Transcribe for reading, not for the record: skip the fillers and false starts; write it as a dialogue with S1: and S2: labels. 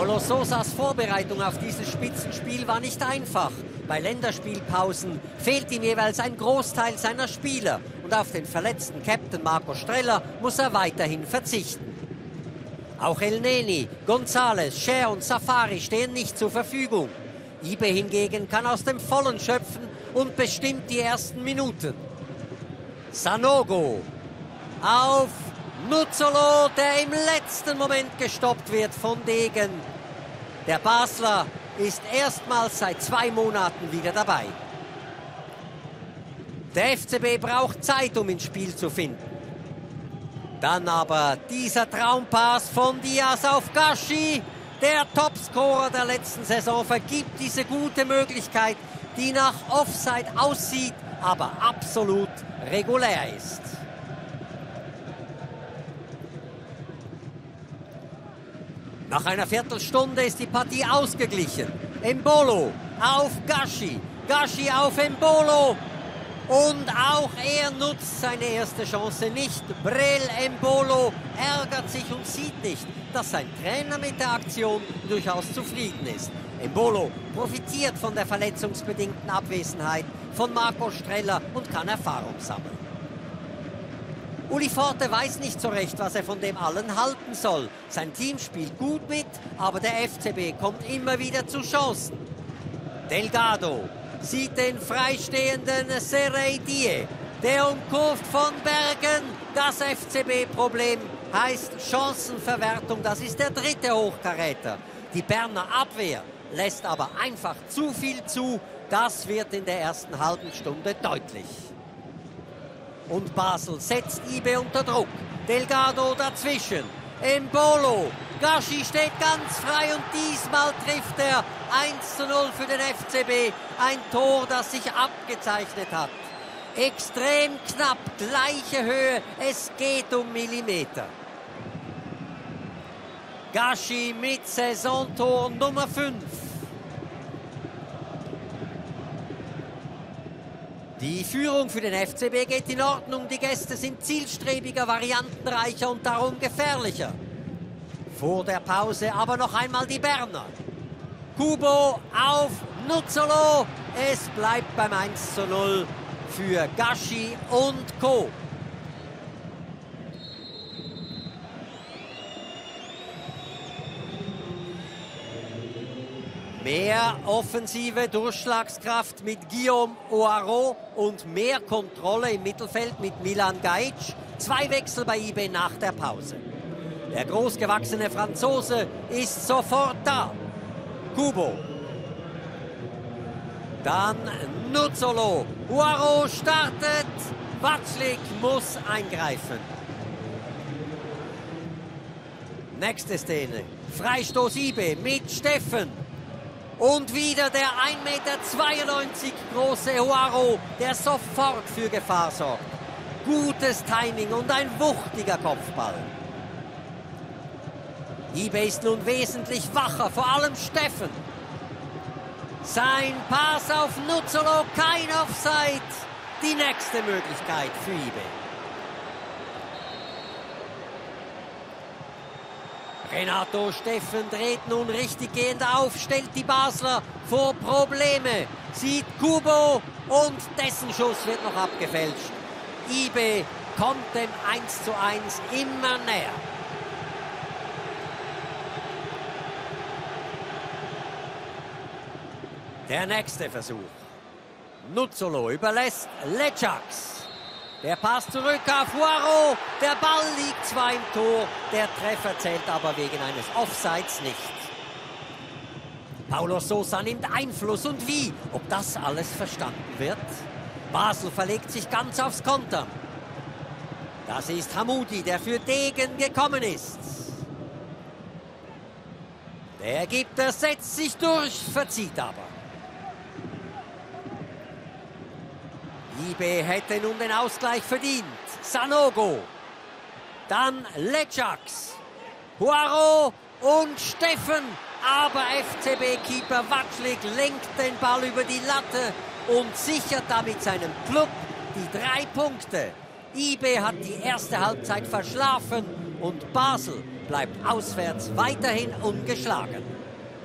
S1: Paulo Sousas Vorbereitung auf dieses Spitzenspiel war nicht einfach. Bei Länderspielpausen fehlt ihm jeweils ein Großteil seiner Spieler und auf den verletzten Captain Marco Streller muss er weiterhin verzichten. Auch El Neni, González, Scher und Safari stehen nicht zur Verfügung. Ibe hingegen kann aus dem Vollen schöpfen und bestimmt die ersten Minuten. Sanogo auf Nuzzolo, der im letzten Moment gestoppt wird von Degen. Der Basler ist erstmals seit 2 Monaten wieder dabei. Der FCB braucht Zeit, um ins Spiel zu finden. Dann aber dieser Traumpass von Diaz auf Gashi. Der Topscorer der letzten Saison vergibt diese gute Möglichkeit, die nach Offside aussieht, aber absolut regulär ist. Nach einer Viertelstunde ist die Partie ausgeglichen. Embolo auf Gashi, Gashi auf Embolo. Und auch er nutzt seine erste Chance nicht. Breel Embolo ärgert sich und sieht nicht, dass sein Trainer mit der Aktion durchaus zufrieden ist. Embolo profitiert von der verletzungsbedingten Abwesenheit von Marco Streller und kann Erfahrung sammeln. Uli Forte weiß nicht so recht, was er von dem allen halten soll. Sein Team spielt gut mit, aber der FCB kommt immer wieder zu Chancen. Delgado sieht den freistehenden Serey-Die, der umkurvt von Bergen. Das FCB-Problem heißt Chancenverwertung, das ist der dritte Hochkaräter. Die Berner Abwehr lässt aber einfach zu viel zu, das wird in der ersten halben Stunde deutlich. Und Basel setzt Ibe unter Druck. Delgado dazwischen. Embolo. Gashi steht ganz frei und diesmal trifft er 1:0 für den FCB. Ein Tor, das sich abgezeichnet hat. Extrem knapp, gleiche Höhe. Es geht um Millimeter. Gashi mit Saisontor Nummer 5. Die Führung für den FCB geht in Ordnung. Die Gäste sind zielstrebiger, variantenreicher und darum gefährlicher. Vor der Pause aber noch einmal die Berner. Kubo auf Nuzzolo. Es bleibt beim 1:0 für Gashi und Co. Mehr offensive Durchschlagskraft mit Guillaume Oaro und mehr Kontrolle im Mittelfeld mit Milan Gajic. 2 Wechsel bei Ibe nach der Pause. Der großgewachsene Franzose ist sofort da. Kubo. Dann Nuzzolo. Oaro startet. Watschlik muss eingreifen. Nächste Szene. Freistoß Ibe mit Steffen. Und wieder der 1,92 Meter große Oaro, der sofort für Gefahr sorgt. Gutes Timing und ein wuchtiger Kopfball. Ibe ist nun wesentlich wacher, vor allem Steffen. Sein Pass auf Nuzzolo, kein Offside. Die nächste Möglichkeit für Ibe. Renato Steffen dreht nun richtig gehend auf, stellt die Basler vor Probleme. Sieht Kubo und dessen Schuss wird noch abgefälscht. Ibe kommt dem 1:1 immer näher. Der nächste Versuch. Nuzzolo überlässt Lecaks. Der Pass zurück auf Oaro. Der Ball liegt zwar im Tor, der Treffer zählt aber wegen eines Offsides nicht. Paulo Sousa nimmt Einfluss und wie? Ob das alles verstanden wird? Basel verlegt sich ganz aufs Kontern. Das ist Hamoudi, der für Degen gekommen ist. Der Ägypter setzt sich durch, verzieht aber. Ibe hätte nun den Ausgleich verdient. Sanogo. Dann Lecaks. Oaro und Steffen. Aber FCB-Keeper Watschlik lenkt den Ball über die Latte und sichert damit seinem Club die 3 Punkte. Ibe hat die erste Halbzeit verschlafen und Basel bleibt auswärts weiterhin ungeschlagen.